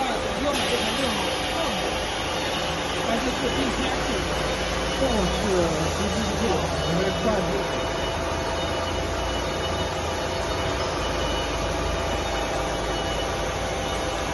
要买这台电脑上的，而且是并插式的， 这是实际是我们的算子。